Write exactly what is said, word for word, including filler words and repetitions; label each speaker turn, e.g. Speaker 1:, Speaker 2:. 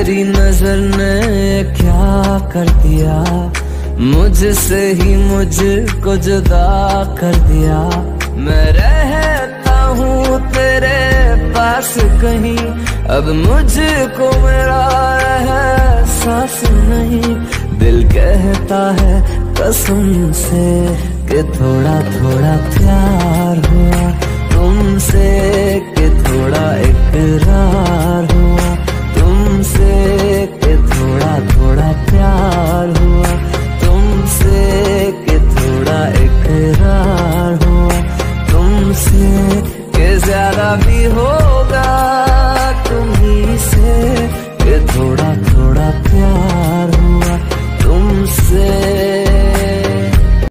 Speaker 1: तेरी नजर ने क्या कर दिया, मुझसे ही मुझको जुदा कर दिया। मैं रहता हूँ तेरे पास कहीं, अब मुझको मेरा एहसास नहीं। दिल कहता है कसम से कि थोड़ा थोड़ा प्यार हुआ तुमसे, कि थोड़ा इकरार हुआ तुमसे, कि थोड़ा थोड़ा प्यार हुआ तुमसे, कि थोड़ा इकरार हुआ तुमसे, कि ज्यादा भी होगा तुम्हीं से, कि थोड़ा थोड़ा प्यार हुआ तुमसे।